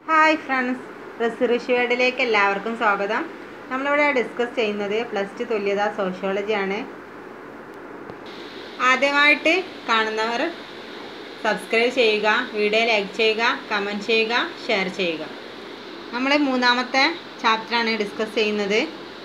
Hi friends, റെസിറിഷ് വേർഡിലേക്ക് എല്ലാവർക്കും സ്വാഗതം. നമ്മളിവിടെ ഡിസ്കസ് ചെയ്യുന്നത് +2 തുല്യത സോഷ്യോളജിയാണ്. ആദ്യമായിട്ട് കാണുന്നവർ സബ്സ്ക്രൈബ് ചെയ്യുക, വീഡിയോ ലൈക്ക് ചെയ്യുക, കമൻറ്റ് ചെയ്യുക, ഷെയർ ചെയ്യുക. നമ്മൾ മൂന്നാമത്തെ ചാപ്റ്ററാണ് ഡിസ്കസ് ചെയ്യുന്നത്.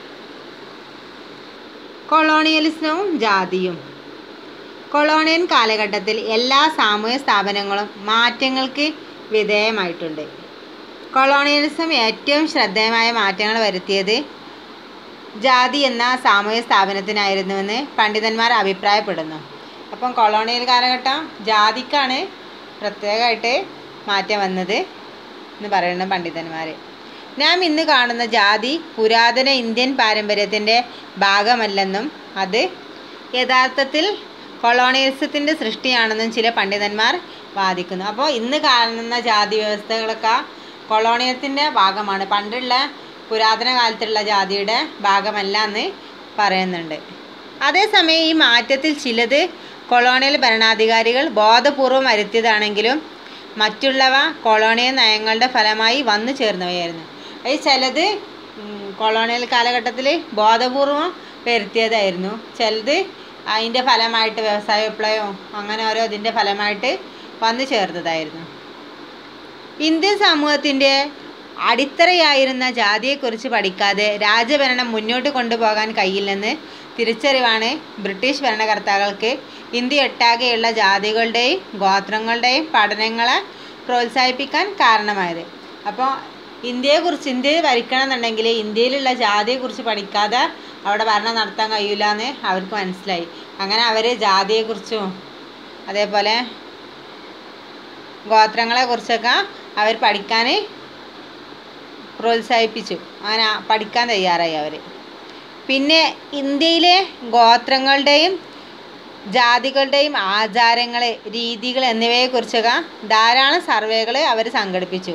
കൊളോണിയലിസവും ജാതിയും. കൊളോണിയൽ കാലഘട്ടത്തിൽ എല്ലാ സാമൂഹ്യ സ്ഥാപനങ്ങളും മാറ്റങ്ങൾക്ക് വിധേയമായിട്ടുണ്ട്. കൊളോണിയലിസം ഏറ്റവും ശ്രദ്ധേയമായ മാറ്റങ്ങൾ വരുത്തിയത് ജാതി എന്ന സാമൂഹ്യ സ്ഥാപനത്തിനായിരുന്നുവെന്ന് പണ്ഡിതന്മാർ അഭിപ്രായപ്പെടുന്നു. അപ്പം കൊളോണിയൽ കാലഘട്ടം ജാതിക്കാണ് പ്രത്യേകമായിട്ട് മാറ്റം വന്നത് എന്ന് പറയുന്ന പണ്ഡിതന്മാർ. നാം ഇന്ന് കാണുന്ന ജാതി പുരാതന ഇന്ത്യൻ പാരമ്പര്യത്തിൻ്റെ ഭാഗമല്ലെന്നും അത് യഥാർത്ഥത്തിൽ കൊളോണിയലിസത്തിൻ്റെ സൃഷ്ടിയാണെന്നും ചില പണ്ഡിതന്മാർ വാദിക്കുന്നു. അപ്പോൾ ഇന്ന് കാണുന്ന ജാതി വ്യവസ്ഥകളൊക്കെ കൊളോണിയത്തിൻ്റെ ഭാഗമാണ്, പണ്ടുള്ള പുരാതന കാലത്തുള്ള ജാതിയുടെ ഭാഗമല്ല എന്ന് പറയുന്നുണ്ട്. അതേസമയം ഈ മാറ്റത്തിൽ ചിലത് കൊളോണിയൽ ഭരണാധികാരികൾ ബോധപൂർവം വരുത്തിയതാണെങ്കിലും മറ്റുള്ളവ കൊളോണിയൽ നയങ്ങളുടെ ഫലമായി വന്നു ചേർന്നവയായിരുന്നു. അത് ചിലത് കൊളോണിയൽ കാലഘട്ടത്തിൽ ബോധപൂർവം വരുത്തിയതായിരുന്നു, ചിലത് അതിൻ്റെ ഫലമായിട്ട് വ്യവസായ വിപ്ലവവും അങ്ങനെ ഓരോ ഇതിൻ്റെ ഫലമായിട്ട് വന്നു ചേർന്നതായിരുന്നു. ഇന്ത്യൻ സമൂഹത്തിൻ്റെ അടിത്തറയായിരുന്ന ജാതിയെക്കുറിച്ച് പഠിക്കാതെ രാജ്യഭരണം മുന്നോട്ട് കൊണ്ടുപോകാൻ കഴിയില്ലെന്ന് തിരിച്ചറിവാണ് ബ്രിട്ടീഷ് ഭരണകർത്താക്കൾക്ക് ഇന്ത്യയൊട്ടാകെയുള്ള ജാതികളുടെയും ഗോത്രങ്ങളുടെയും പഠനങ്ങളെ പ്രോത്സാഹിപ്പിക്കാൻ കാരണമായത്. അപ്പോൾ ഇന്ത്യയെ ഭരിക്കണം എന്നുണ്ടെങ്കിൽ ഇന്ത്യയിലുള്ള ജാതിയെക്കുറിച്ച് പഠിക്കാതെ അവിടെ ഭരണം നടത്താൻ കഴിയില്ല എന്ന് അവർക്ക് മനസ്സിലായി. അങ്ങനെ അവർ ജാതിയെക്കുറിച്ചും അതേപോലെ ഗോത്രങ്ങളെക്കുറിച്ചൊക്കെ അവർ പഠിക്കാൻ പ്രോത്സാഹിപ്പിച്ചു. അങ്ങനെ പഠിക്കാൻ തയ്യാറായി അവർ. പിന്നെ ഇന്ത്യയിലെ ഗോത്രങ്ങളുടെയും ജാതികളുടെയും ആചാരങ്ങൾ, രീതികൾ എന്നിവയെക്കുറിച്ചൊക്കെ ധാരാളം സർവേകൾ അവർ സംഘടിപ്പിച്ചു.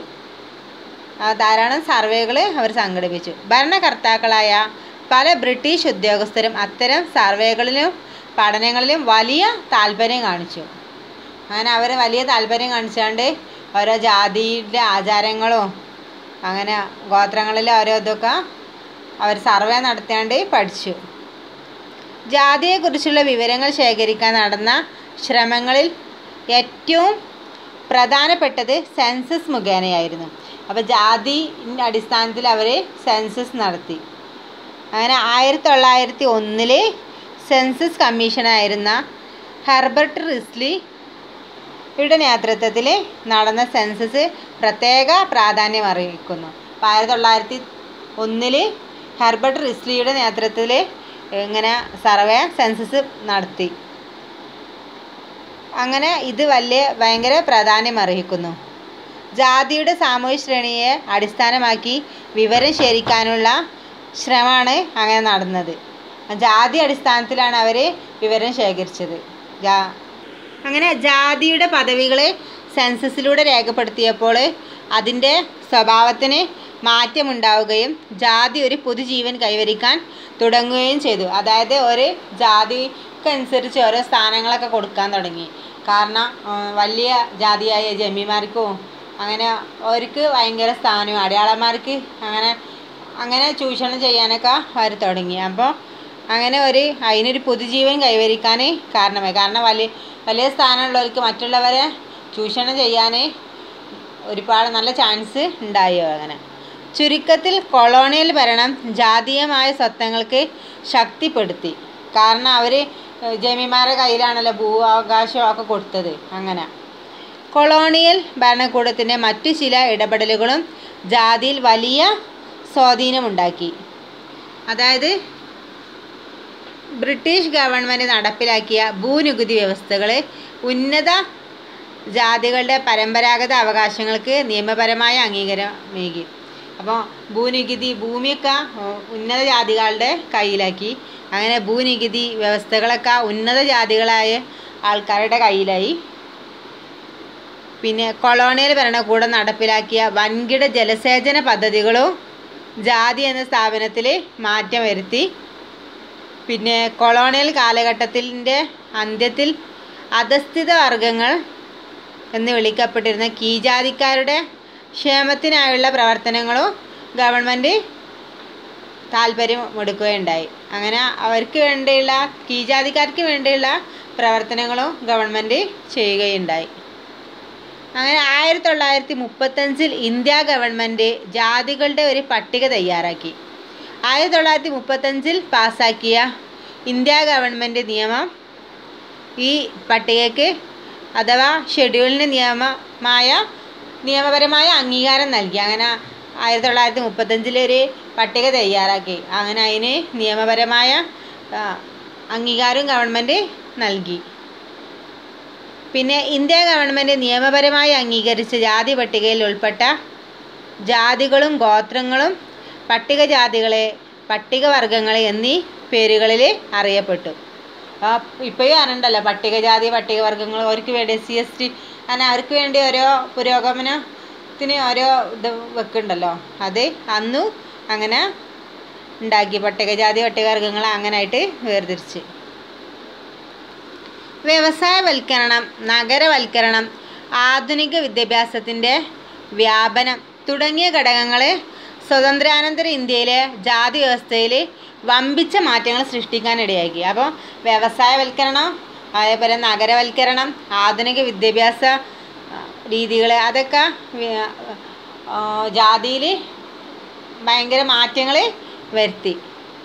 ഭരണകർത്താക്കളായ പല ബ്രിട്ടീഷ് ഉദ്യോഗസ്ഥരും അത്തരം സർവേകളിലും പഠനങ്ങളിലും വലിയ താല്പര്യം കാണിച്ചു. അങ്ങനെ അവർ വലിയ താല്പര്യം കാണിച്ചുകൊണ്ട് ഓരോ ജാതിയുടെ ആചാരങ്ങളും അങ്ങനെ ഗോത്രങ്ങളിലെ ഓരോ ഇതൊക്കെ അവർ സർവേ നടത്തിയാണ്ട് പഠിച്ചു. ജാതിയെക്കുറിച്ചുള്ള വിവരങ്ങൾ ശേഖരിക്കാൻ നടന്ന ശ്രമങ്ങളിൽ ഏറ്റവും പ്രധാനപ്പെട്ടത് സെൻസസ് മുഖേനയായിരുന്നു. അപ്പോൾ ജാതിൻ്റെ അടിസ്ഥാനത്തിൽ അവർ സെൻസസ് നടത്തി. അങ്ങനെ 1901 സെൻസസ് കമ്മീഷനായിരുന്ന ഹെർബർട്ട് റിസ്ലിയുടെ നേതൃത്വത്തിൽ നടന്ന സെൻസസ് പ്രത്യേക പ്രാധാന്യം അറിയിക്കുന്നു. അപ്പോൾ 1901 ഹെർബർട്ട് റിസ്ലിയുടെ നേതൃത്വത്തിൽ ഇങ്ങനെ സെൻസസ് നടത്തി. അങ്ങനെ ഇത് ഭയങ്കര പ്രാധാന്യം അർഹിക്കുന്നു. ജാതിയുടെ സാമൂഹ്യ ശ്രേണിയെ അടിസ്ഥാനമാക്കി വിവരം ശേഖരിക്കാനുള്ള ശ്രമമാണ് അങ്ങനെ നടന്നത്. ജാതി അടിസ്ഥാനത്തിലാണ് അവർ വിവരം ശേഖരിച്ചത്. അങ്ങനെ ജാതിയുടെ പദവികളെ സെൻസസിലൂടെ രേഖപ്പെടുത്തിയപ്പോൾ അതിൻ്റെ സ്വഭാവത്തിന് മാറ്റമുണ്ടാവുകയും ജാതി ഒരു പുതുജീവൻ കൈവരിക്കാൻ തുടങ്ങുകയും ചെയ്തു. അതായത് ഒരു ജാതിക്കനുസരിച്ച് ഓരോ സ്ഥാനങ്ങളൊക്കെ കൊടുക്കാൻ തുടങ്ങി. കാരണം വലിയ ജാതിയായ ജമീന്മാർക്കും അങ്ങനെ അവർക്ക് ഭയങ്കര സ്ഥാനവും അടയാളന്മാർക്ക് അങ്ങനെ ചൂഷണം ചെയ്യാനൊക്കെ അവർ തുടങ്ങി. അപ്പോൾ അങ്ങനെ അതിനൊരു പുതുജീവൻ കൈവരിക്കാൻ കാരണമായി. കാരണം വലിയ സ്ഥാനമുള്ളവർക്ക് മറ്റുള്ളവരെ ചൂഷണം ചെയ്യാൻ ഒരുപാട് നല്ല ചാൻസ് ഉണ്ടായി. അങ്ങനെ ചുരുക്കത്തിൽ കൊളോണിയൽ ഭരണം ജാതീയമായ സ്വത്വങ്ങൾക്ക് ശക്തിപ്പെടുത്തി. കാരണം അവർ ജമീന്മാരുടെ കയ്യിലാണല്ലോ ഭൂവകാശമൊക്കെ കൊടുത്തത്. അങ്ങനെ കൊളോണിയൽ ഭരണകൂടത്തിൻ്റെ മറ്റു ചില ഇടപെടലുകളും ജാതിയിൽ വലിയ സ്വാധീനമുണ്ടാക്കി. അതായത് ബ്രിട്ടീഷ് ഗവൺമെൻറ് നടപ്പിലാക്കിയ ഭൂനികുതി വ്യവസ്ഥകൾ ഉന്നത ജാതികളുടെ പരമ്പരാഗത അവകാശങ്ങൾക്ക് നിയമപരമായ അംഗീകാരം നൽകി. അപ്പോൾ ഭൂമിയൊക്കെ ഉന്നത ജാതികളുടെ കയ്യിലാക്കി. അങ്ങനെ ഭൂനികുതി വ്യവസ്ഥകളൊക്കെ ഉന്നത ജാതികളായ ആൾക്കാരുടെ കയ്യിലായി. പിന്നെ കൊളോണിയൽ ഭരണകൂടം നടപ്പിലാക്കിയ വൻകിട ജലസേചന പദ്ധതികളും ജാതി എന്ന സ്ഥാപനത്തിൽ മാറ്റം വരുത്തി. പിന്നെ കൊളോണിയൽ കാലഘട്ടത്തിൻ്റെ അന്ത്യത്തിൽ അധസ്ഥിത വർഗങ്ങൾ എന്ന് വിളിക്കപ്പെട്ടിരുന്ന കീഴ്ജാതിക്കാരുടെ ക്ഷേമത്തിനായുള്ള പ്രവർത്തനങ്ങളും ഗവൺമെൻറ് താല്പര്യമെടുക്കുകയുണ്ടായി. അങ്ങനെ അവർക്ക് വേണ്ടിയുള്ള കീഴ്ജാതിക്കാർക്ക് വേണ്ടിയുള്ള പ്രവർത്തനങ്ങളും ഗവൺമെൻറ് ചെയ്യുകയുണ്ടായി. അങ്ങനെ 1935 ഇന്ത്യ ഗവൺമെൻറ് ജാതികളുടെ ഒരു പട്ടിക തയ്യാറാക്കി. 1935 പാസ്സാക്കിയ ഇന്ത്യ ഗവൺമെൻറ് നിയമം ഈ പട്ടികയ്ക്ക് അഥവാ ഷെഡ്യൂളിന് നിയമപരമായ അംഗീകാരം നൽകി. അങ്ങനെ 1935 ഒരു പട്ടിക തയ്യാറാക്കി. അങ്ങനെ അതിന് നിയമപരമായ അംഗീകാരം ഗവൺമെൻറ് നൽകി. പിന്നെ ഇന്ത്യ ഗവൺമെൻറ് നിയമപരമായി അംഗീകരിച്ച ജാതി പട്ടികയിൽ ഉൾപ്പെട്ട ജാതികളും ഗോത്രങ്ങളും പട്ടികജാതികളെ, പട്ടികവർഗങ്ങളെ എന്നീ പേരുകളിൽ അറിയപ്പെട്ടു. ഇപ്പോഴും അറിയണ്ടല്ലോ പട്ടികജാതി പട്ടികവർഗങ്ങൾ, അവർക്ക് വേണ്ടി SC ST അങ്ങനെ അവർക്ക് വേണ്ടി ഓരോ പുരോഗമനത്തിന് ഓരോ ഇത് വെക്കുന്നുണ്ടല്ലോ, അത് അന്നും അങ്ങനെ ഉണ്ടാക്കി. പട്ടികജാതി പട്ടികവർഗങ്ങളെ അങ്ങനായിട്ട് വേർതിരിച്ച്. വ്യവസായവൽക്കരണം, നഗരവൽക്കരണം, ആധുനിക വിദ്യാഭ്യാസത്തിൻ്റെ വ്യാപനം തുടങ്ങിയ ഘടകങ്ങൾ സ്വാതന്ത്ര്യാനന്തര ഇന്ത്യയിലെ ജാതി വ്യവസ്ഥയിൽ വമ്പിച്ച മാറ്റങ്ങൾ സൃഷ്ടിക്കാനിടയാക്കി. അപ്പോൾ വ്യവസായവൽക്കരണം, അതേപോലെ നഗരവൽക്കരണം, ആധുനിക വിദ്യാഭ്യാസ രീതികൾ, അതൊക്കെ ജാതിയിൽ ഭയങ്കര മാറ്റങ്ങൾ വരുത്തി.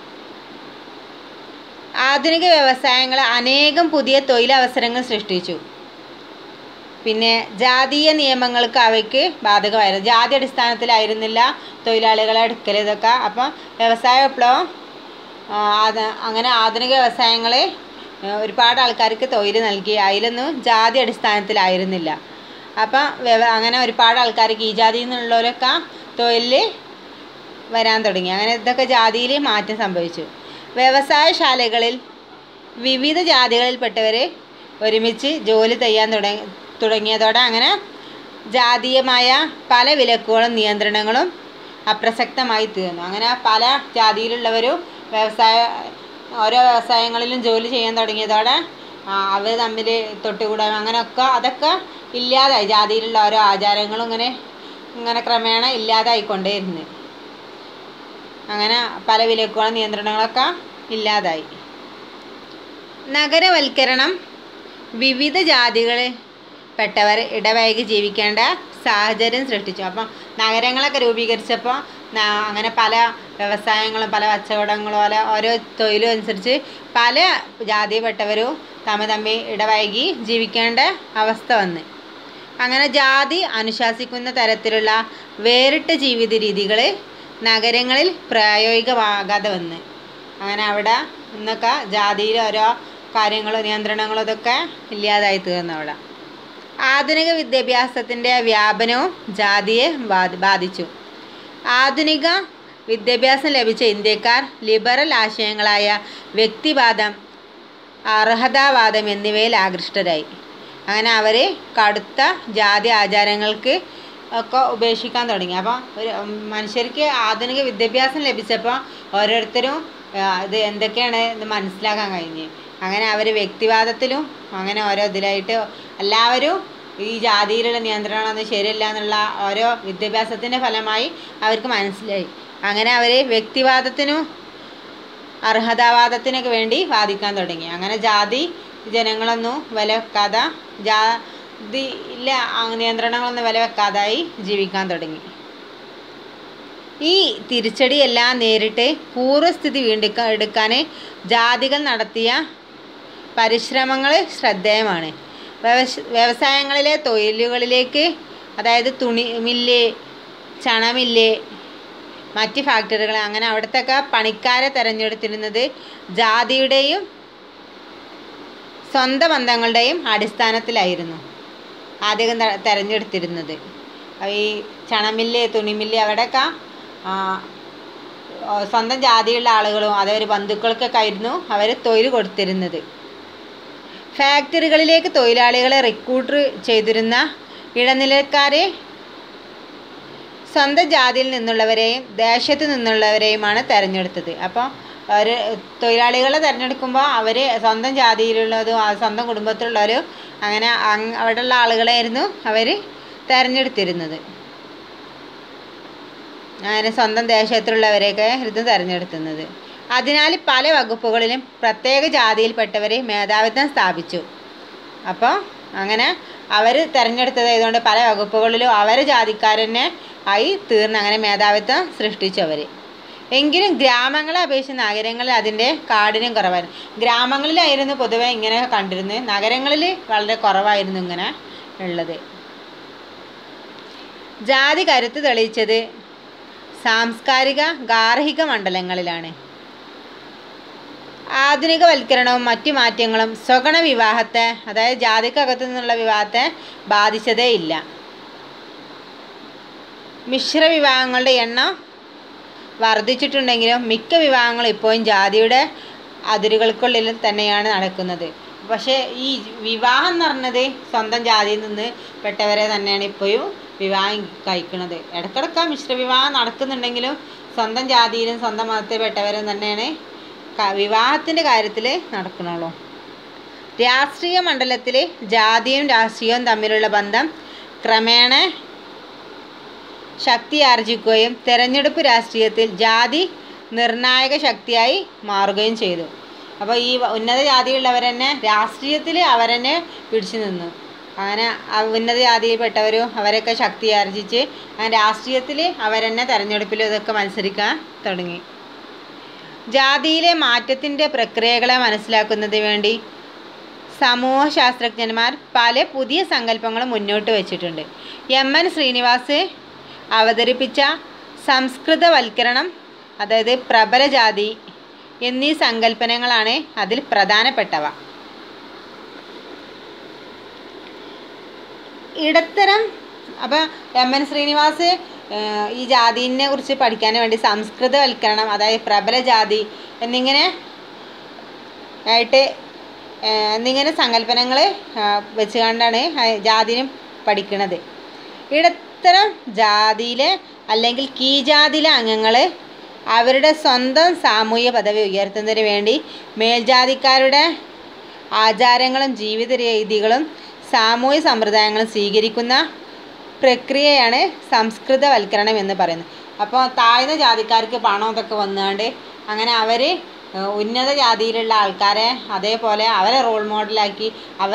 ആധുനിക വ്യവസായങ്ങൾ അനേകം പുതിയ തൊഴിലവസരങ്ങൾ സൃഷ്ടിച്ചു. പിന്നെ ജാതീയ നിയമങ്ങൾക്ക് അവയ്ക്ക് ബാധകമായിരുന്നു. ജാതി അടിസ്ഥാനത്തിലായിരുന്നില്ല തൊഴിലാളികളെ എടുക്കൽ ഇതൊക്കെ. അപ്പം വ്യവസായ വിപ്ലവം അങ്ങനെ ആധുനിക വ്യവസായങ്ങൾ ഒരുപാട് ആൾക്കാർക്ക് തൊഴിൽ നൽകി. അതിലൊന്നും ജാതി അടിസ്ഥാനത്തിലായിരുന്നില്ല. അപ്പം അങ്ങനെ ഒരുപാട് ആൾക്കാർക്ക് ഈ ജാതിയിൽ നിന്നുള്ളവരൊക്കെ തൊഴിലിൽ വരാൻ തുടങ്ങി. അങ്ങനെ ഇതൊക്കെ ജാതിയിൽ മാറ്റം സംഭവിച്ചു. വ്യവസായശാലകളിൽ വിവിധ ജാതികളിൽപ്പെട്ടവർ ഒരുമിച്ച് ജോലി ചെയ്യാൻ തുടങ്ങിയതോടെ അങ്ങനെ ജാതീയമായ പല വിലക്കുകളും നിയന്ത്രണങ്ങളും അപ്രസക്തമായി തീർന്നു. അങ്ങനെ പല ജാതിയിലുള്ളവരും ഓരോ വ്യവസായങ്ങളിലും ജോലി ചെയ്യാൻ തുടങ്ങിയതോടെ അവർ തമ്മിൽ തൊട്ടുകൂടാൻ അങ്ങനെയൊക്കെ അതൊക്കെ ഇല്ലാതായി. ജാതിയിലുള്ള ഓരോ ആചാരങ്ങളും ഇങ്ങനെ ക്രമേണ ഇല്ലാതായിക്കൊണ്ടേയിരുന്നു. അങ്ങനെ പല വിലക്കുകളും നിയന്ത്രണങ്ങളൊക്കെ ഇല്ലാതായി. നഗരവൽക്കരണം വിവിധ ജാതികളിൽ പെട്ടവർ ഇടവൈകി ജീവിക്കേണ്ട സാഹചര്യം സൃഷ്ടിച്ചു. അപ്പം നഗരങ്ങളൊക്കെ രൂപീകരിച്ചപ്പോൾ അങ്ങനെ പല വ്യവസായങ്ങളും പല കച്ചവടങ്ങളും ഓരോ തൊഴിലും അനുസരിച്ച് പല ജാതിയിൽപ്പെട്ടവരും തമ്മിൽ ഇടവൈകി ജീവിക്കേണ്ട അവസ്ഥ വന്ന്. അങ്ങനെ ജാതി അനുശാസിക്കുന്ന തരത്തിലുള്ള വേറിട്ട ജീവിത രീതികൾ നഗരങ്ങളിൽ പ്രായോഗികമാകാതെ വന്ന്. അങ്ങനെ അവിടെ ഇന്നൊക്കെ ജാതിയിൽ ഓരോ കാര്യങ്ങളും നിയന്ത്രണങ്ങളും ഇതൊക്കെ ഇല്ലാതായി തീർന്നു അവിടെ. ആധുനിക വിദ്യാഭ്യാസത്തിൻ്റെ വ്യാപനവും ജാതിയെ ബാധിച്ചു. ആധുനിക വിദ്യാഭ്യാസം ലഭിച്ച ഇന്ത്യക്കാർ ലിബറൽ ആശയങ്ങളായ വ്യക്തിവാദം, അർഹതാവാദം എന്നിവയിൽ ആകൃഷ്ടരായി. അങ്ങനെ അവർ കടുത്ത ജാതി ആചാരങ്ങൾക്ക് ഒക്കെ ഉപേക്ഷിക്കാൻ തുടങ്ങി. അപ്പോൾ ഒരു മനുഷ്യർക്ക് ആധുനിക വിദ്യാഭ്യാസം ലഭിച്ചപ്പോൾ ഓരോരുത്തരും ഇത് എന്തൊക്കെയാണ് ഇത് മനസ്സിലാക്കാൻ കഴിഞ്ഞ്. അങ്ങനെ അവർ വ്യക്തിവാദത്തിലും അങ്ങനെ ഓരോ ഇതിലായിട്ട് എല്ലാവരും ഈ ജാതിയിലുള്ള നിയന്ത്രണമൊന്നും ശരിയല്ല എന്നുള്ള ഓരോ വിദ്യാഭ്യാസത്തിൻ്റെ ഫലമായി അവർക്ക് മനസ്സിലായി. അങ്ങനെ അവർ വ്യക്തിവാദത്തിനും അർഹതാവാദത്തിനൊക്കെ വേണ്ടി വാദിക്കാൻ തുടങ്ങി. അങ്ങനെ ജാതി ജനങ്ങളൊന്നും വില വെക്കാതെ ജാതിയിലെ നിയന്ത്രണങ്ങളൊന്നും വില വെക്കാതായി ജീവിക്കാൻ തുടങ്ങി. ഈ തിരിച്ചടിയെല്ലാം നേരിട്ട് പൂർവ്വസ്ഥിതി എടുക്കാൻ ജാതികൾ നടത്തിയ പരിശ്രമങ്ങൾ ശ്രദ്ധേയമാണ്. വ്യവസായങ്ങളിലെ തൊഴിലുകളിലേക്ക്, അതായത് തുണി മില്ല്, ചണമില്ല്, മറ്റ് ഫാക്ടറികൾ, അങ്ങനെ അവിടത്തൊക്കെ പണിക്കാരെ തിരഞ്ഞെടുത്തിരുന്നത് ജാതിയുടെയും സ്വന്തം ബന്ധങ്ങളുടെയും അടിസ്ഥാനത്തിലായിരുന്നു ആദ്യം തിരഞ്ഞെടുത്തിരുന്നത്. ഈ ചണമില്ല്, തുണിമില്ല് അവിടെയൊക്കെ സ്വന്തം ജാതിയുള്ള ആളുകളും അതൊരു ബന്ധുക്കൾക്കൊക്കെ ആയിരുന്നു അവർ തൊഴിൽ കൊടുത്തിരുന്നത്. ഫാക്ടറികളിലേക്ക് തൊഴിലാളികളെ റിക്രൂട്ട് ചെയ്തിരുന്ന ഇടനിലക്കാരെ സ്വന്തം ജാതിയിൽ നിന്നുള്ളവരെയും ദേശത്തു നിന്നുള്ളവരെയുമാണ് തിരഞ്ഞെടുത്തത്. അപ്പോൾ അവർ തൊഴിലാളികളെ തിരഞ്ഞെടുക്കുമ്പോൾ അവർ സ്വന്തം ജാതിയിലുള്ളതും സ്വന്തം കുടുംബത്തിലുള്ളവരും അങ്ങനെ അവിടെയുള്ള ആളുകളായിരുന്നു അവർ തിരഞ്ഞെടുത്തിരുന്നത്. അങ്ങനെ സ്വന്തം ദേശത്തുള്ളവരെയൊക്കെ ഇത് തിരഞ്ഞെടുത്തുന്നത്. അതിനാൽ പല വകുപ്പുകളിലും പ്രത്യേക ജാതിയിൽപ്പെട്ടവരെ മേധാവിത്വം സ്ഥാപിച്ചു. അപ്പോൾ അങ്ങനെ അവർ തിരഞ്ഞെടുത്തത് ആയതുകൊണ്ട് പല വകുപ്പുകളിലും അവരെ ജാതിക്കാരനെ ആയി തീർന്ന് അങ്ങനെ മേധാവിത്വം സൃഷ്ടിച്ചു അവർ. എങ്കിലും ഗ്രാമങ്ങളെ അപേക്ഷിച്ച് നഗരങ്ങളിൽ അതിൻ്റെ കാഠിന്യം കുറവായിരുന്നു. ഗ്രാമങ്ങളിലായിരുന്നു പൊതുവെ ഇങ്ങനെ കണ്ടിരുന്നത്, നഗരങ്ങളിൽ വളരെ കുറവായിരുന്നു ഇങ്ങനെ ഉള്ളത്. ജാതി കരുത്ത് തെളിയിച്ചത് സാംസ്കാരിക ഗാർഹിക മണ്ഡലങ്ങളിലാണ്. ആധുനികവൽക്കരണവും മറ്റു മാറ്റങ്ങളും സ്വഗണ വിവാഹത്തെ, അതായത് ജാതിക്കകത്തു നിന്നുള്ള വിവാഹത്തെ ബാധിച്ചതേ ഇല്ല. മിശ്ര വിവാഹങ്ങളുടെ എണ്ണം വർദ്ധിച്ചിട്ടുണ്ടെങ്കിലും മിക്ക വിവാഹങ്ങളും ഇപ്പോഴും ജാതിയുടെ അതിരുകൾക്കുള്ളിൽ തന്നെയാണ് നടക്കുന്നത്. പക്ഷേ ഈ വിവാഹം എന്ന് പറഞ്ഞത് സ്വന്തം ജാതിയിൽ നിന്ന് പെട്ടവരെ തന്നെയാണ് ഇപ്പോഴും വിവാഹം കഴിക്കുന്നത്. ഇടയ്ക്കിടയ്ക്ക് മിശ്ര വിവാഹം നടക്കുന്നുണ്ടെങ്കിലും സ്വന്തം ജാതിയിലും സ്വന്തം മതത്തിൽ പെട്ടവരും തന്നെയാണ് വിവാഹത്തിൻ്റെ കാര്യത്തിൽ നടക്കണുള്ളൂ. രാഷ്ട്രീയ മണ്ഡലത്തിൽ ജാതിയും രാഷ്ട്രീയവും തമ്മിലുള്ള ബന്ധം ക്രമേണ ശക്തി ആർജിക്കുകയും തെരഞ്ഞെടുപ്പ് രാഷ്ട്രീയത്തിൽ ജാതി നിർണായക ശക്തിയായി മാറുകയും ചെയ്തു. അപ്പോൾ ഈ ഉന്നത ജാതിയുള്ളവരെന്നെ രാഷ്ട്രീയത്തിൽ അവരെന്നെ പിടിച്ചു നിന്നു. അങ്ങനെ ഉന്നത ജാതിയിൽപ്പെട്ടവരും അവരൊക്കെ ശക്തി ആർജിച്ച് അങ്ങനെ രാഷ്ട്രീയത്തിൽ അവരെന്നെ തെരഞ്ഞെടുപ്പിൽ ഇതൊക്കെ മത്സരിക്കാൻ തുടങ്ങി. ജാതിയിലെ മാറ്റത്തിൻ്റെ പ്രക്രിയകളെ മനസ്സിലാക്കുന്നതിന് വേണ്ടി സമൂഹശാസ്ത്രജ്ഞന്മാർ പല പുതിയ സങ്കല്പങ്ങളും മുന്നോട്ട് വച്ചിട്ടുണ്ട്. എം.എൻ. ശ്രീനിവാസ് അവതരിപ്പിച്ച സംസ്കൃതവൽക്കരണം, അതായത് പ്രബല ജാതി എന്നീ സങ്കല്പനങ്ങളാണ് അതിൽ പ്രധാനപ്പെട്ടവ. ഇടത്തരം അപ്പോൾ എം.എൻ. ശ്രീനിവാസ് ഈ ജാതിനെ കുറിച്ച് പഠിക്കാൻ വേണ്ടി സംസ്കൃതവൽക്കരണം, അതായത് പ്രബല ജാതി എന്നിങ്ങനെ സങ്കല്പനങ്ങൾ വെച്ചുകൊണ്ടാണ് ജാതിനെ പഠിക്കുന്നത്. ഇടത്തരം ജാതിയിലെ അല്ലെങ്കിൽ കീഴ്ജാതിയിലെ അംഗങ്ങൾ അവരുടെ സ്വന്തം സാമൂഹ്യ പദവി ഉയർത്തുന്നതിന് വേണ്ടി മേൽജാതിക്കാരുടെ ആചാരങ്ങളും ജീവിത രീതികളും സാമൂഹ്യ സമ്പ്രദായങ്ങളും സ്വീകരിക്കുന്ന പ്രക്രിയയാണ് സംസ്കൃതവൽക്കരണം എന്ന് പറയുന്നത്. അപ്പോൾ താഴ്ന്ന ജാതിക്കാർക്ക് പണം ഇതൊക്കെ വന്നുകൊണ്ട് അങ്ങനെ അവർ ഉന്നത ജാതിയിലുള്ള ആൾക്കാരെ അതേപോലെ അവരെ റോൾ മോഡലാക്കി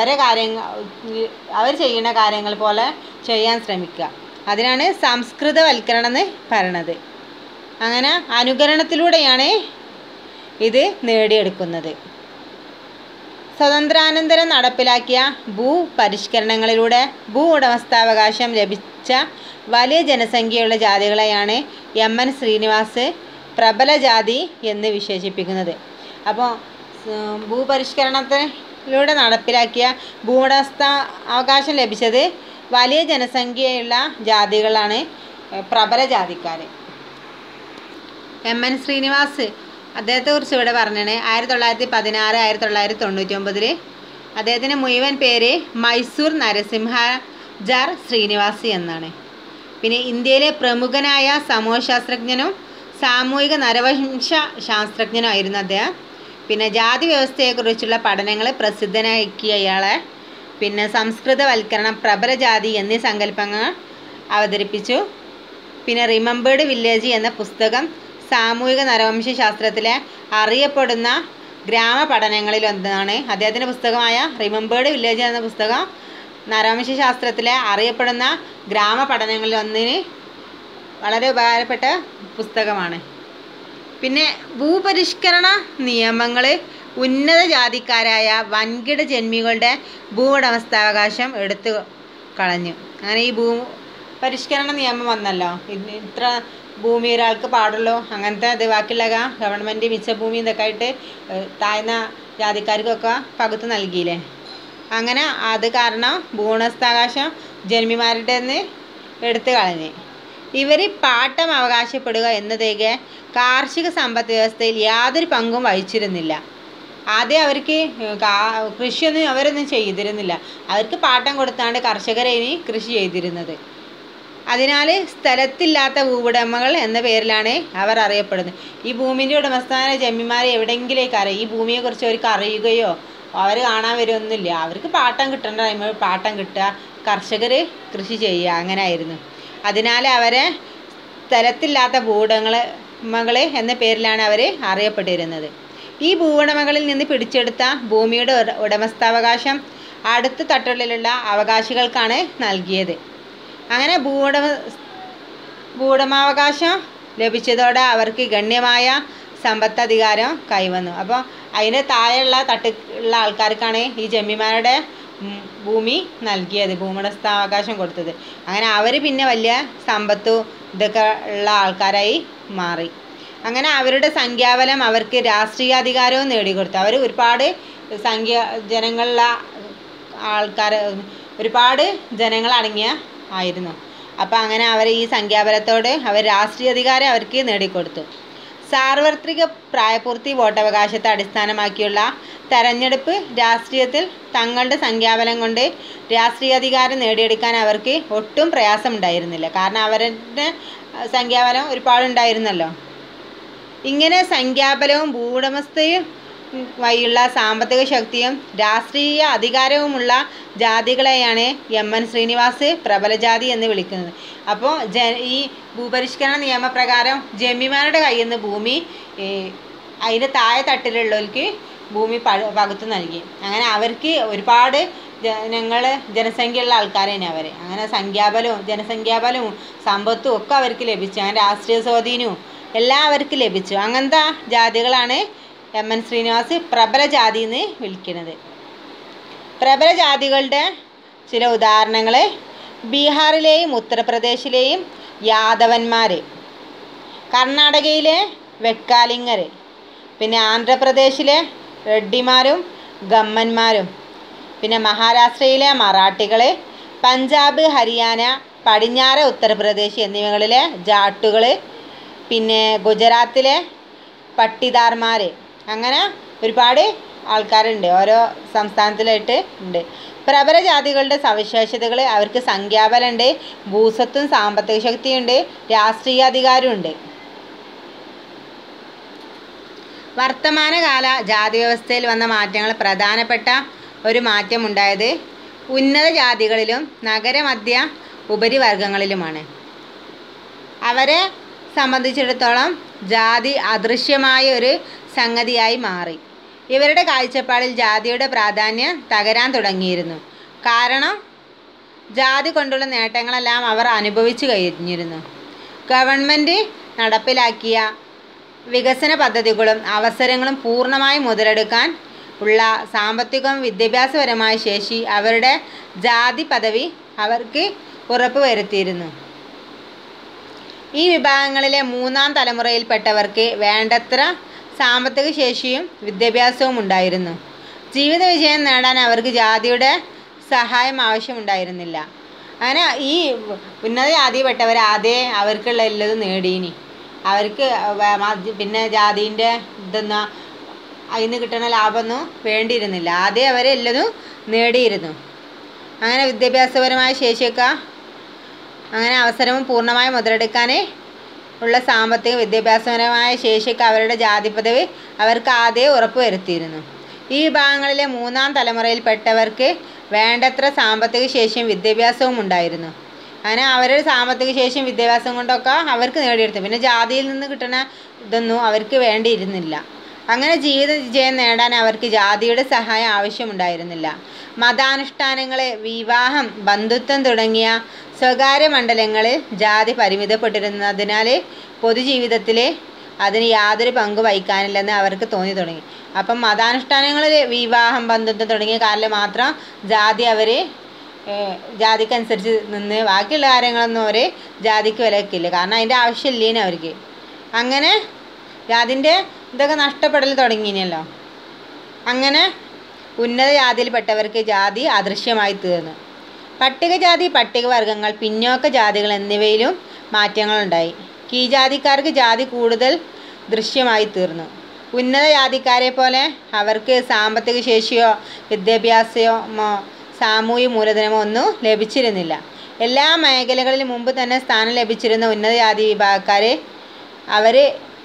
അവർ ചെയ്യുന്ന കാര്യങ്ങൾ പോലെ ചെയ്യാൻ ശ്രമിക്കുക. അതിനാണ് സംസ്കൃതവൽക്കരണം എന്ന് പറയുന്നത്. അങ്ങനെ അനുകരണത്തിലൂടെയാണ് ഇത് നേടിയെടുക്കുന്നത്. സ്വതന്ത്രാനന്തരം നടപ്പിലാക്കിയ ഭൂപരിഷ്കരണങ്ങളിലൂടെ ഭൂ ഉടമസ്ഥാവകാശം ലഭിച്ച വലിയ ജനസംഖ്യയുള്ള ജാതികളെയാണ് എം.എൻ. ശ്രീനിവാസ് പ്രബല ജാതി എന്ന് വിശേഷിപ്പിക്കുന്നത്. അപ്പോൾ ഭൂപരിഷ്കരണത്തിലൂടെ നടപ്പിലാക്കിയ ഭൂ ഉടമസ്ഥാവകാശം ലഭിച്ചത് വലിയ ജനസംഖ്യയുള്ള ജാതികളാണ് പ്രബല ജാതിക്കാർ. എം.എൻ. ശ്രീനിവാസ് അദ്ദേഹത്തെക്കുറിച്ച് ഇവിടെ പറഞ്ഞാണ് 1916 1999 അദ്ദേഹത്തിൻ്റെ മുഴുവൻ പേര് മൈസൂർ നരസിംഹാചാർ ശ്രീനിവാസ് എന്നാണ്. പിന്നെ ഇന്ത്യയിലെ പ്രമുഖനായ സമൂഹശാസ്ത്രജ്ഞനും സാമൂഹിക നരവംശ ശാസ്ത്രജ്ഞനും ആയിരുന്നു അദ്ദേഹം. പിന്നെ ജാതി വ്യവസ്ഥയെക്കുറിച്ചുള്ള പഠനങ്ങൾ പ്രസിദ്ധനാക്കിയ ഇയാളെ പിന്നെ സംസ്കൃതവൽക്കരണം, പ്രബല ജാതി എന്നീ സങ്കല്പങ്ങൾ അവതരിപ്പിച്ചു. പിന്നെ റിമെമ്പേർഡ് വില്ലേജ് എന്ന പുസ്തകം സാമൂഹിക നരവംശ ശാസ്ത്രത്തിലെ അറിയപ്പെടുന്ന ഗ്രാമപഠനങ്ങളിലൊന്നാണ്. അദ്ദേഹത്തിൻ്റെ പുസ്തകമായ റിമെമ്പേർഡ് വില്ലേജ് എന്ന പുസ്തകം നരവംശ ശാസ്ത്രത്തിലെ അറിയപ്പെടുന്ന ഗ്രാമപഠനങ്ങളിലൊന്നിന് വളരെ ഉപകാരപ്പെട്ട പുസ്തകമാണ്. പിന്നെ ഭൂപരിഷ്കരണ നിയമങ്ങൾ ഉന്നത ജാതിക്കാരായ വൻകിട ജന്മികളുടെ ഭൂ ഉടമസ്ഥാവകാശം എടുത്തു കളഞ്ഞു. അങ്ങനെ ഈ ഭൂപരിഷ്കരണ നിയമം വന്നല്ലോ, ഇത്ര ഭൂമി ഒരാൾക്ക് പാടുള്ളൂ, അങ്ങനത്തെ ഇത് ബാക്കിയുള്ള ഗവൺമെൻറ് മിച്ചഭൂമി ഇതൊക്കെ ആയിട്ട് താഴ്ന്ന ജാതിക്കാർക്കൊക്കെ പകുത്ത് നൽകിയില്ലേ. അങ്ങനെ അത് കാരണം ഭൂ ഉടമസ്ഥാവകാശം ജന്മിമാരുടെ നിന്ന് എടുത്തു കളഞ്ഞ് ഇവർ പാട്ടം അവകാശപ്പെടുക എന്നതൊക്കെ കാർഷിക സമ്പദ് വ്യവസ്ഥയിൽ യാതൊരു പങ്കും വഹിച്ചിരുന്നില്ല. ആദ്യം അവർക്ക് കൃഷിയൊന്നും അവരൊന്നും ചെയ്തിരുന്നില്ല. അവർക്ക് പാട്ടം കൊടുത്താണ്ട് കർഷകരെ ഇനി കൃഷി ചെയ്തിരുന്നത്. അതിനാൽ സ്ഥലത്തില്ലാത്ത ഭൂവുടമകൾ എന്ന പേരിലാണ് അവർ അറിയപ്പെടുന്നത്. ഈ ഭൂമിൻ്റെ ഉടമസ്ഥാന ജന്മിമാരെ എവിടെയെങ്കിലേക്ക് അറിയാം. ഈ ഭൂമിയെക്കുറിച്ച് അവർക്ക് അറിയുകയോ അവർ കാണാൻ വരുമൊന്നുമില്ല. അവർക്ക് പാട്ടം കിട്ടേണ്ട ടൈമിൽ പാട്ടം കിട്ടുക, കർഷകർ കൃഷി ചെയ്യുക, അങ്ങനെ ആയിരുന്നു. അതിനാൽ അവരെ സ്ഥലത്തില്ലാത്ത ഭൂവുടമകൾ എന്ന പേരിലാണ് അവർ അറിയപ്പെട്ടിരുന്നത്. ഈ ഭൂവുടമകളിൽ നിന്ന് പിടിച്ചെടുത്ത ഭൂമിയുടെ ഉടമസ്ഥാവകാശം അടുത്ത തട്ടുകളിലുള്ള അവകാശികൾക്കാണ് നൽകിയത്. അങ്ങനെ ഭൂവുടമാവകാശം ലഭിച്ചതോടെ അവർക്ക് ഗണ്യമായ സമ്പത്തധികാരം കൈവന്നു. അപ്പോൾ അതിന് താഴെയുള്ള തട്ടിലുള്ള ആൾക്കാർക്കാണ് ഈ ജന്മിമാരുടെ ഭൂമി നൽകിയത്, ഭൂവുടമസ്ഥാവകാശം കൊടുത്തത്. അങ്ങനെ അവർ പിന്നെ വലിയ സമ്പത്തും ഇതൊക്കെ ഉള്ള ആൾക്കാരായി മാറി. അങ്ങനെ അവരുടെ സംഖ്യാബലം അവർക്ക് രാഷ്ട്രീയാധികാരവും നേടിക്കൊടുത്തു. അവർ ഒരുപാട് ജനങ്ങളുള്ള ആൾക്കാർ, ഒരുപാട് ജനങ്ങൾ അടങ്ങിയ ആയിരുന്നു. അപ്പോൾ അങ്ങനെ അവർ ഈ സംഖ്യാബലത്തോട് അവർ രാഷ്ട്രീയാധികാരം അവർക്ക് നേടിക്കൊടുത്തു. സാർവത്രിക പ്രായപൂർത്തി വോട്ടവകാശത്തെ അടിസ്ഥാനമാക്കിയുള്ള തെരഞ്ഞെടുപ്പ് രാഷ്ട്രീയത്തിൽ തങ്ങളുടെ സംഖ്യാബലം കൊണ്ട് രാഷ്ട്രീയാധികാരം നേടിയെടുക്കാൻ അവർക്ക് ഒട്ടും പ്രയാസമുണ്ടായിരുന്നില്ല. കാരണം അവരുടെ സംഖ്യാബലം ഒരുപാടുണ്ടായിരുന്നല്ലോ. ഇങ്ങനെ സംഖ്യാബലവും ഭൂവുടമസ്ഥയും വഴിയുള്ള സാമ്പത്തിക ശക്തിയും രാഷ്ട്രീയ അധികാരവുമുള്ള ജാതികളെയാണ് എം.എൻ. ശ്രീനിവാസ് പ്രബലജാതി എന്ന് വിളിക്കുന്നത്. അപ്പോൾ ഈ ഭൂപരിഷ്കരണ നിയമപ്രകാരം ജന്മിമാരുടെ കയ്യിൽ നിന്ന് ഭൂമി അതിൻ്റെ താഴെ തട്ടിലുള്ളവർക്ക് ഭൂമി പകുത്തു നൽകി. അങ്ങനെ അവർക്ക് ഒരുപാട് ജനസംഖ്യയുള്ള ആൾക്കാരാണ് അവർ. അങ്ങനെ ജനസംഖ്യാബലവും സമ്പത്തും ഒക്കെ അവർക്ക് ലഭിച്ചു. അങ്ങനെ രാഷ്ട്രീയ സ്വാധീനവും എല്ലാം അവർക്ക് ലഭിച്ചു. അങ്ങനത്തെ ജാതികളാണ് എം.എൻ. ശ്രീനിവാസ് പ്രബല ജാതി എന്ന് വിളിക്കുന്നത്. പ്രബല ജാതികളുടെ ചില ഉദാഹരണങ്ങൾ: ബീഹാറിലെയും ഉത്തർപ്രദേശിലെയും യാദവന്മാർ, കർണാടകയിലെ വെക്കാലിംഗർ, പിന്നെ ആന്ധ്രാപ്രദേശിലെ റെഡ്ഡിമാരും ഗമ്മന്മാരും, പിന്നെ മഹാരാഷ്ട്രയിലെ മറാഠികൾ, പഞ്ചാബ്, ഹരിയാന, പടിഞ്ഞാറ് ഉത്തർപ്രദേശ് എന്നിവകളിലെ ജാട്ടുകൾ, പിന്നെ ഗുജറാത്തിലെ പട്ടിദാർമാർ. അങ്ങനെ ഒരുപാട് ആൾക്കാരുണ്ട്, ഓരോ സംസ്ഥാനത്തിലായിട്ട് ഉണ്ട്. പ്രബല ജാതികളുടെ സവിശേഷതകൾ: അവർക്ക് സംഖ്യാബലമുണ്ട്, ഭൂസ്വത്തും സാമ്പത്തിക ശക്തിയുണ്ട്, രാഷ്ട്രീയാധികാരമുണ്ട്. വർത്തമാനകാല ജാതി വ്യവസ്ഥയിൽ വന്ന മാറ്റങ്ങൾ പ്രധാനപ്പെട്ട ഒരു മാറ്റമുണ്ടായത് ഉന്നത ജാതികളിലും നഗരമധ്യ ഉപരിവർഗങ്ങളിലുമാണ്. അവരെ സംബന്ധിച്ചിടത്തോളം ജാതി അദൃശ്യമായ ഒരു സംഗതിയായി മാറി. ഇവരുടെ കാഴ്ചപ്പാടിൽ ജാതിയുടെ പ്രാധാന്യം തകരാൻ തുടങ്ങിയിരുന്നു. കാരണം ജാതി കൊണ്ടുള്ള നേട്ടങ്ങളെല്ലാം അവർ അനുഭവിച്ചു കഴിഞ്ഞിരുന്നു. ഗവൺമെൻറ് നടപ്പിലാക്കിയ വികസന പദ്ധതികളും അവസരങ്ങളും പൂർണ്ണമായി മുതലെടുക്കാൻ ഉള്ള സാമ്പത്തികവും വിദ്യാഭ്യാസപരമായ ശേഷി അവരുടെ ജാതി പദവി അവർക്ക് ഉറപ്പുവരുത്തിയിരുന്നു. ഈ വിഭാഗങ്ങളിലെ മൂന്നാം തലമുറയിൽപ്പെട്ടവർക്ക് വേണ്ടത്ര സാമ്പത്തിക ശേഷിയും വിദ്യാഭ്യാസവും ഉണ്ടായിരുന്നു. ജീവിത വിജയം നേടാൻ അവർക്ക് ജാതിയുടെ സഹായം ആവശ്യമുണ്ടായിരുന്നില്ല. അങ്ങനെ ഈ ഉന്നത ജാതിയിൽപ്പെട്ടവർ ആദ്യം അവർക്കുള്ള എല്ലതും നേടീനി. അവർക്ക് പിന്നെ ജാതിൻ്റെ ഇതൊന്നും അതിൽ നിന്ന് കിട്ടുന്ന ലാഭമൊന്നും വേണ്ടിയിരുന്നില്ല. ആദ്യം അവരെല്ലതും നേടിയിരുന്നു. അങ്ങനെ വിദ്യാഭ്യാസപരമായ ശേഷിയൊക്കെ അങ്ങനെ അവസരവും പൂർണ്ണമായി മുതലെടുക്കാൻ ഉള്ള സാമ്പത്തിക വിദ്യാഭ്യാസപരമായ ശേഷിയൊക്കെ അവരുടെ ജാതി പദവി അവർക്ക് ആദ്യം ഉറപ്പുവരുത്തിയിരുന്നു. ഈ വിഭാഗങ്ങളിലെ മൂന്നാം തലമുറയിൽപ്പെട്ടവർക്ക് വേണ്ടത്ര സാമ്പത്തിക ശേഷിയും വിദ്യാഭ്യാസവും ഉണ്ടായിരുന്നു. അങ്ങനെ അവരുടെ സാമ്പത്തിക ശേഷിയും വിദ്യാഭ്യാസം കൊണ്ടൊക്കെ അവർക്ക് നേടിയെടുത്തു. പിന്നെ ജാതിയിൽ നിന്ന് കിട്ടുന്ന ഇതൊന്നും അവർക്ക് വേണ്ടിയിരുന്നില്ല. അങ്ങനെ ജീവിത വിജയം നേടാൻ അവർക്ക് ജാതിയുടെ സഹായം ആവശ്യമുണ്ടായിരുന്നില്ല. മതാനുഷ്ഠാനങ്ങൾ, വിവാഹം, ബന്ധുത്വം തുടങ്ങിയ സ്വകാര്യ മണ്ഡലങ്ങളിൽ ജാതി പരിമിതപ്പെട്ടിരുന്നതിനാൽ പൊതുജീവിതത്തിൽ അതിന് യാതൊരു പങ്ക് വഹിക്കാനില്ലെന്ന് അവർക്ക് തോന്നി തുടങ്ങി. അപ്പം മതാനുഷ്ഠാനങ്ങളിൽ വിവാഹം, ബന്ധുത്വം തുടങ്ങിയ കാലിൽ മാത്രം ജാതിക്കനുസരിച്ച് നിന്ന് ബാക്കിയുള്ള കാര്യങ്ങളൊന്നും അവർ ജാതിക്ക് വിലക്കില്ല. കാരണം അതിൻ്റെ ആവശ്യമില്ലേന് അവർക്ക്. അങ്ങനെ ജാതിൻ്റെ ഇതൊക്കെ നഷ്ടപ്പെടൽ തുടങ്ങിയല്ലോ. അങ്ങനെ ഉന്നത ജാതിയിൽപ്പെട്ടവർക്ക് ജാതി അദൃശ്യമായി തീർന്നു. പട്ടികജാതി, പട്ടികവർഗങ്ങൾ, പിന്നോക്ക ജാതികൾ എന്നിവയിലും മാറ്റങ്ങളുണ്ടായി. കീഴ്ജാതിക്കാർക്ക് ജാതി കൂടുതൽ ദൃശ്യമായി തീർന്നു. ഉന്നത ജാതിക്കാരെ പോലെ അവർക്ക് സാമ്പത്തിക ശേഷിയോ വിദ്യാഭ്യാസമോ സാമൂഹ്യ മൂലധനമോ ഒന്നും ലഭിച്ചിരുന്നില്ല. എല്ലാ മേഖലകളിലും മുമ്പ് തന്നെ സ്ഥാനം ലഭിച്ചിരുന്ന ഉന്നത ജാതി വിഭാഗക്കാർ അവർ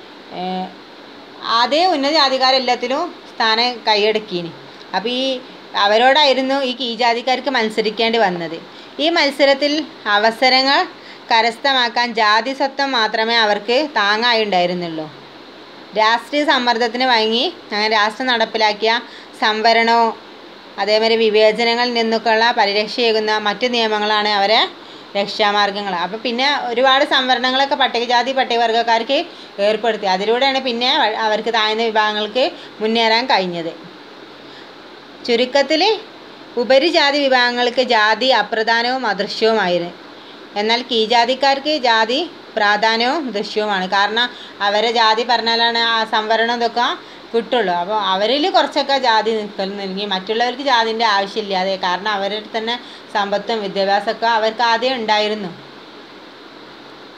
ആദ്യം ഉന്നത ജാതിക്കാരെല്ലാത്തിലും സ്ഥാനം കൈയടക്കീന്. അപ്പോൾ അവരോടായിരുന്നു ഈ കീഴ്ജാതിക്കാർക്ക് മത്സരിക്കേണ്ടി വന്നത്. ഈ മത്സരത്തിൽ അവസരങ്ങൾ കരസ്ഥമാക്കാൻ ജാതി സ്വത്വം മാത്രമേ അവർക്ക് താങ്ങായി ഉണ്ടായിരുന്നുള്ളൂ. രാഷ്ട്രീയ സമ്മർദ്ദത്തിന് വഴങ്ങി അങ്ങനെ രാഷ്ട്രം നടപ്പിലാക്കിയ സംവരണവും അതേമാതിരി വിവേചനങ്ങളിൽ നിന്നൊക്കെയുള്ള പരിരക്ഷയേകുന്ന മറ്റു നിയമങ്ങളാണ് അവരെ രക്ഷാമാർഗങ്ങൾ. അപ്പോൾ പിന്നെ ഒരുപാട് സംവരണങ്ങളൊക്കെ പട്ടികജാതി പട്ടികവർഗക്കാർക്ക് ഏർപ്പെടുത്തി. അതിലൂടെയാണ് പിന്നെ അവർക്ക് താഴ്ന്ന വിഭാഗങ്ങൾക്ക് മുന്നേറാൻ കഴിഞ്ഞത്. ചുരുക്കത്തിൽ ഉപരിജാതി വിഭാഗങ്ങൾക്ക് ജാതി അപ്രധാനവും അദൃശ്യവുമായിരുന്നു. എന്നാൽ കീഴ്ജാതിക്കാർക്ക് ജാതി പ്രാധാന്യവും ദൃശ്യവുമാണ്. കാരണം അവരെ ജാതി പറഞ്ഞാലാണ് ആ സംവരണം ഇതൊക്കെ കിട്ടുള്ളൂ. അപ്പോൾ അവരിൽ കുറച്ചൊക്കെ ജാതി നൽകി മറ്റുള്ളവർക്ക് ജാതിൻ്റെ ആവശ്യമില്ലാതെ, കാരണം അവരുടെ തന്നെ സമ്പത്തും വിദ്യാഭ്യാസമൊക്കെ അവർക്ക് ആദ്യം ഉണ്ടായിരുന്നു.